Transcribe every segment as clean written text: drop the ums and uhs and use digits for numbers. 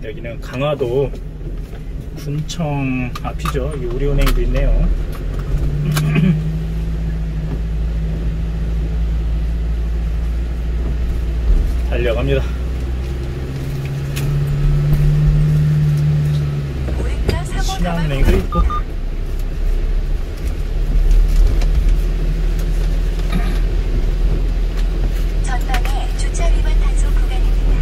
여기는 강화도 군청 앞이죠. 이 우리은행도 있네요. 달려갑니다. 신한은행도 있고. 전방에 주차 위반 단속 구간입니다.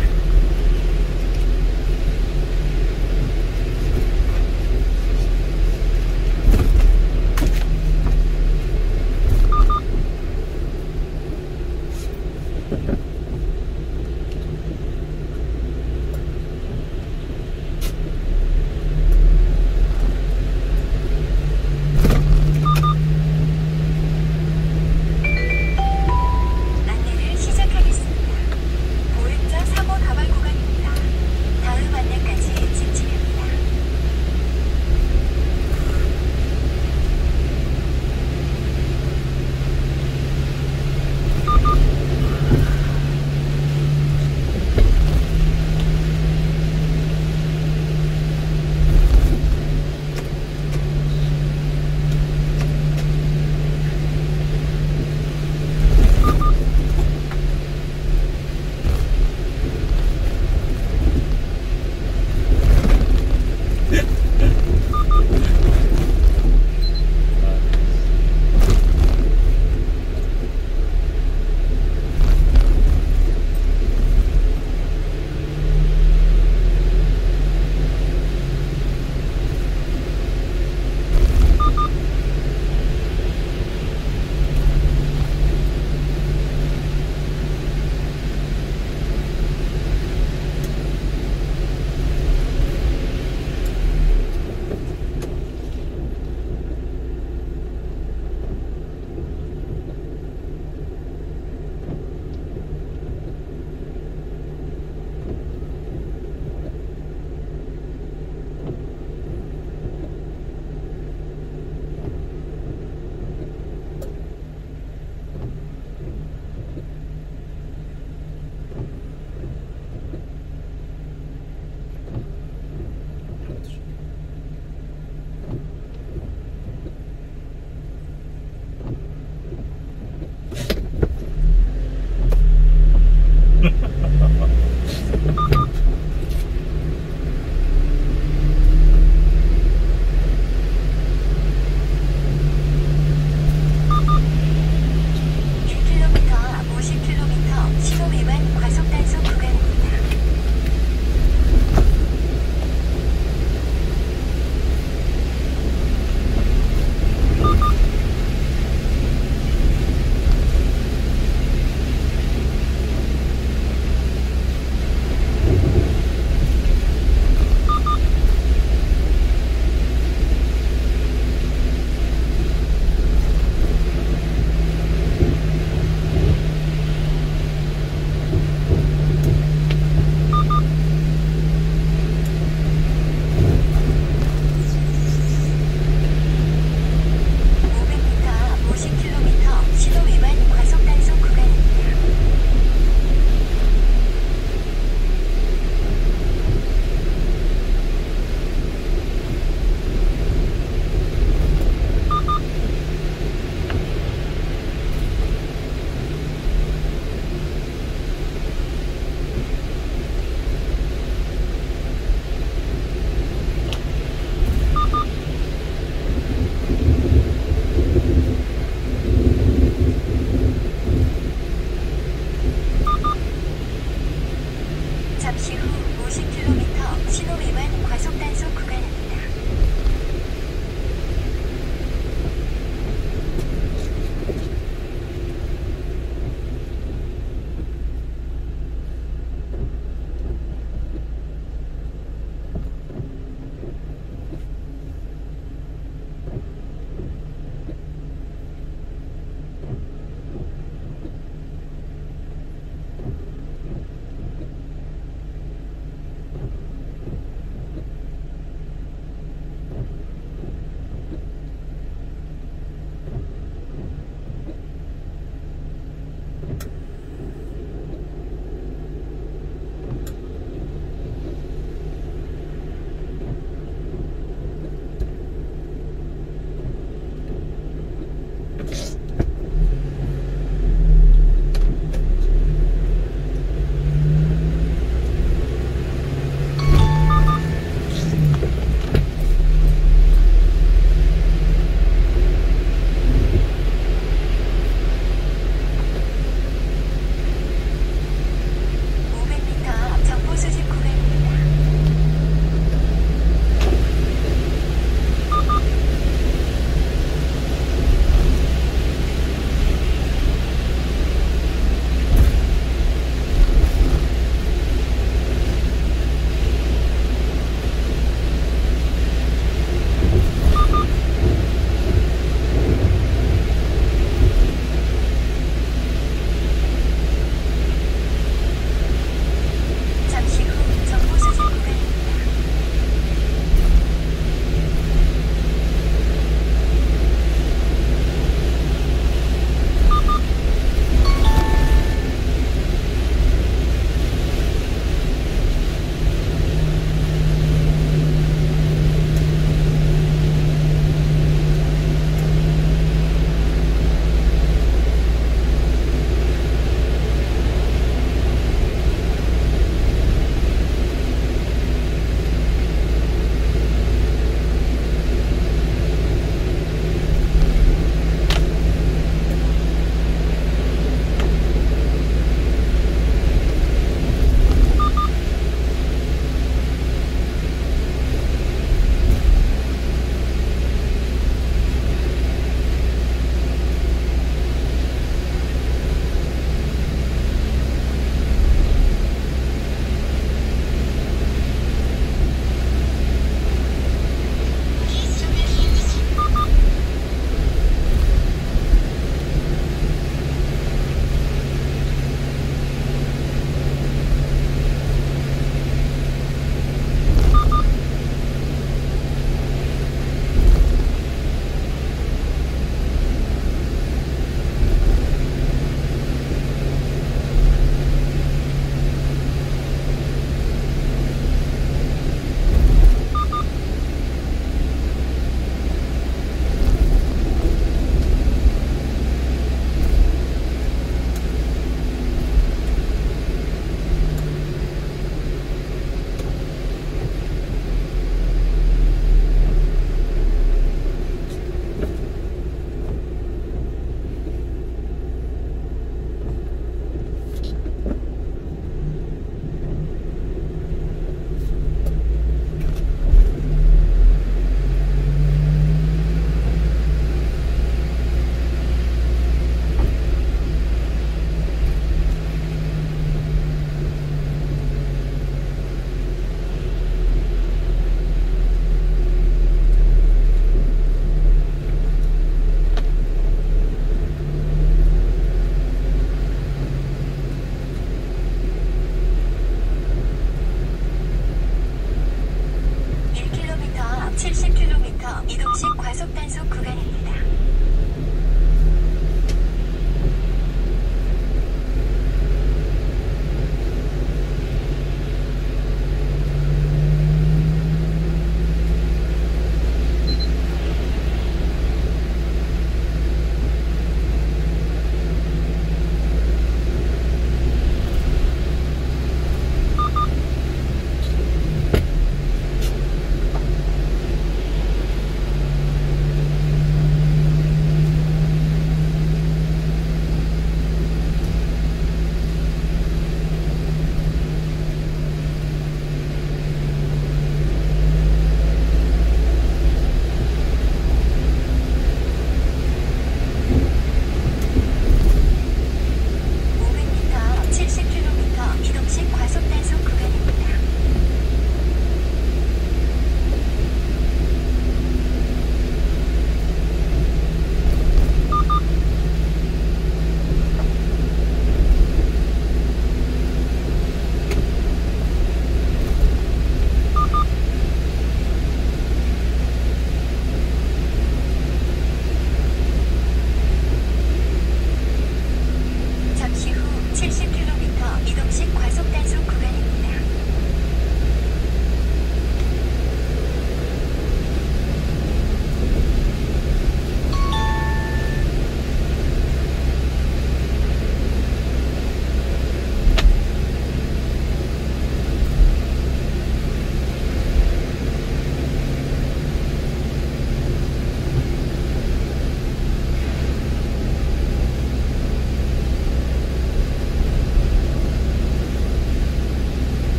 5km 이동식 과속 단속 구간입니다.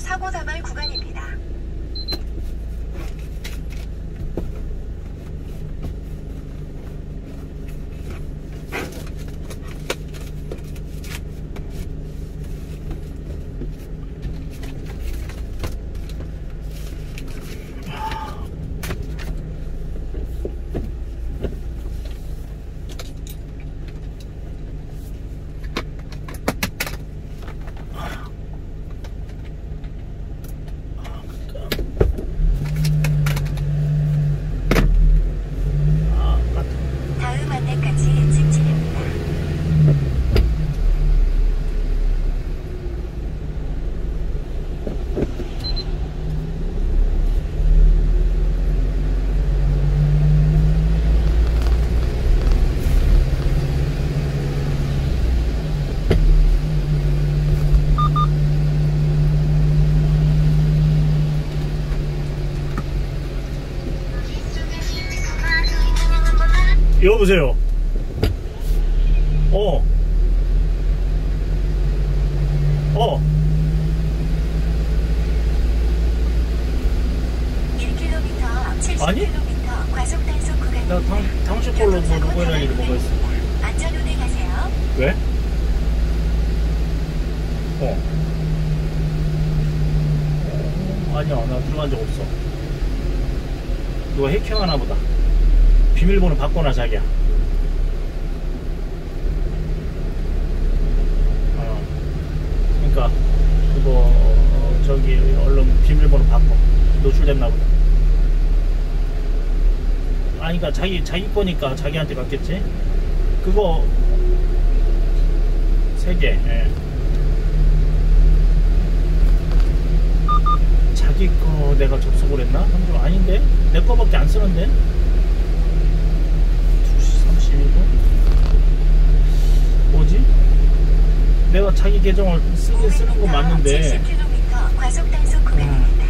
사고 다발 구간입니다. 다음 안내까지 직진입니다. 여보세요. 1km, 70km 아니? 과속 단속 구간입니다. 나 당신 걸로 뭐 누구나 일을 뭐가 있어. 안전 운행하세요. 왜? 아니야, 나 들어간 적 없어. 누가 해킹하나 보다. 비밀번호 바꿔놔, 자기야. 그러니까 그거 저기 얼른 비밀번호 바꿔. 노출됐나 보다. 아니, 그러니까 자기 거니까 자기한테 갔겠지. 그거 3개. 예. 자기 거 내가 접속을 했나? 아닌데? 내 거밖에 안 쓰는데? 2시 32분? 뭐지? 내가 자기 계정을 쓰는 거 맞는데. 70km 과속 단속 구간입니다.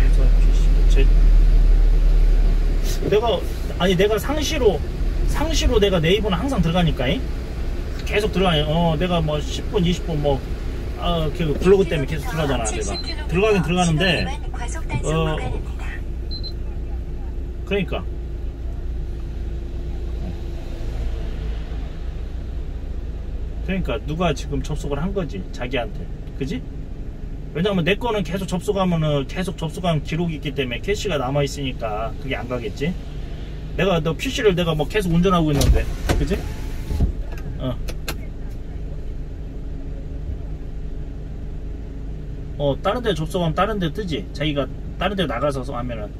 내가 상시로 내가 네이버는 항상 들어가니까. 계속 들어가요. 내가 뭐 10분, 20분 뭐, 그 블로그 때문에 계속 들어가잖아, 내가. 들어가긴 들어가는데, 그러니까. 그러니까 누가 지금 접속을 한 거지, 자기한테. 그지? 왜냐면 내 거는 계속 접속하면은 계속 접속한 기록이 있기 때문에 캐시가 남아있으니까 그게 안 가겠지? 너 PC를 내가 뭐 계속 운전하고 있는데. 그지? 다른 데 접속하면 다른 데 뜨지. 자기가 다른 데 나가서 하면은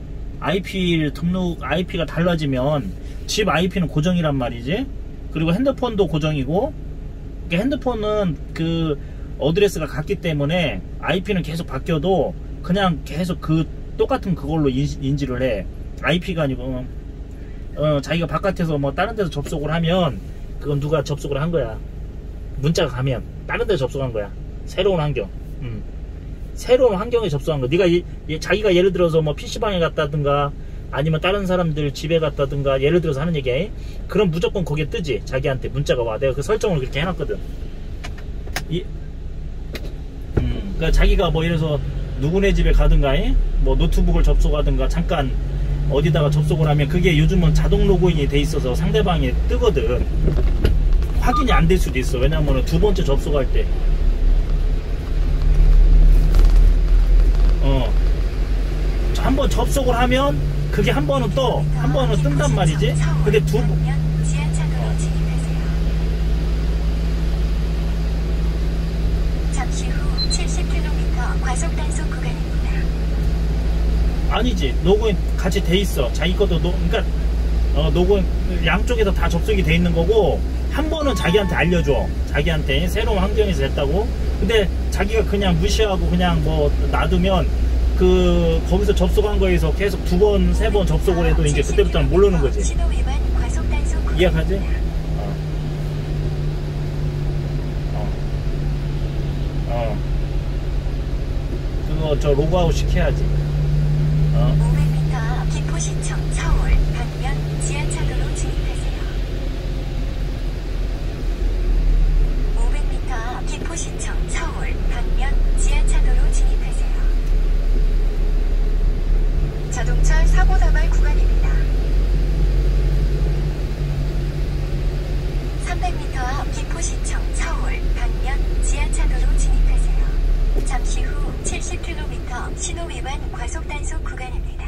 IP가 달라지면 집 IP는 고정이란 말이지. 그리고 핸드폰도 고정이고, 핸드폰은 그 어드레스가 같기 때문에 IP는 계속 바뀌어도 그냥 계속 그 똑같은 그걸로 인지를 해. IP가 아니고 자기가 바깥에서 뭐 다른 데서 접속을 하면 그건 누가 접속을 한 거야. 문자가 가면 다른 데서 접속한 거야. 새로운 환경. 새로운 환경에 접속한 거. 자기가 예를 들어서 뭐 PC방에 갔다든가 아니면 다른 사람들 집에 갔다든가 예를 들어서 하는 얘기야. 그럼 무조건 거기에 뜨지. 자기한테 문자가 와. 내가 그 설정을 그렇게 해놨거든. 그러니까 자기가 뭐 예를 들어서 누구네 집에 가든가 뭐 노트북을 접속하든가 잠깐 어디다가 접속을 하면 그게 요즘은 자동 로그인이 돼 있어서 상대방이 뜨거든. 확인이 안 될 수도 있어. 왜냐면 두 번째 접속할 때 한 번 접속을 하면 그게 한 번은 한 번은 뜬단 말이지. 근데 지하차도로 진입하세요. 잠시 후 70km 과속 단속 구간입니다. 아니지. 로그인 같이 돼 있어. 자기 것도 그러니까 로그인 양쪽에서 다 접속이 돼 있는 거고, 한 번은 자기한테 알려줘. 자기한테 새로운 환경에서 됐다고. 근데 자기가 그냥 무시하고 그냥 뭐 놔두면 거기서 접속한 거에서 계속 2번, 3번 접속을 해도 이제 그때부터는 모르는 거지. 이해가지? 그거 로그아웃 시켜야지. 500m 김포시청 서울 방면 지하차도로 진입하세요. 500m 김포시청 서울 방면 지하차도로 진입하세요. 10km 신호 위반 과속 단속 구간입니다.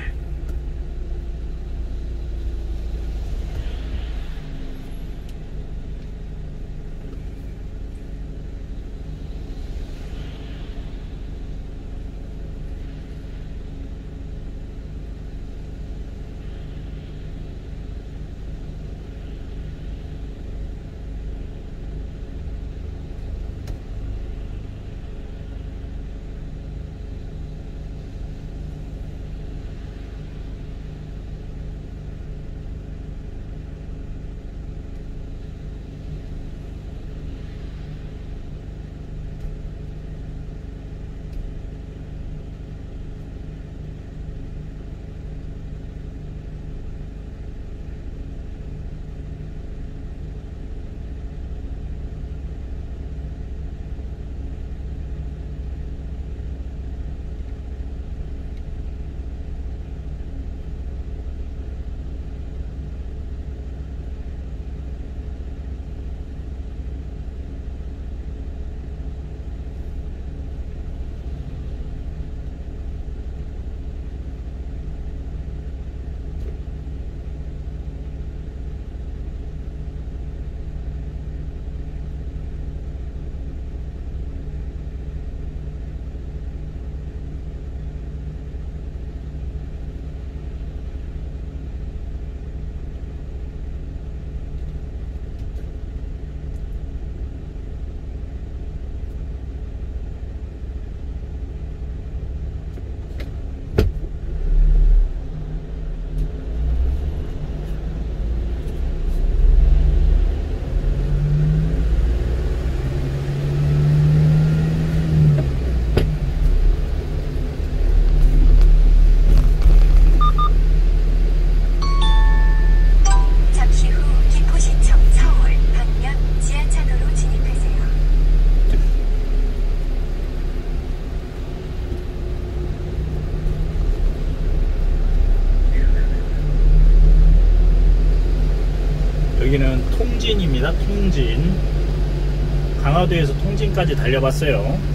여기는 통진입니다. 통진. 강화도에서 통진까지 달려봤어요.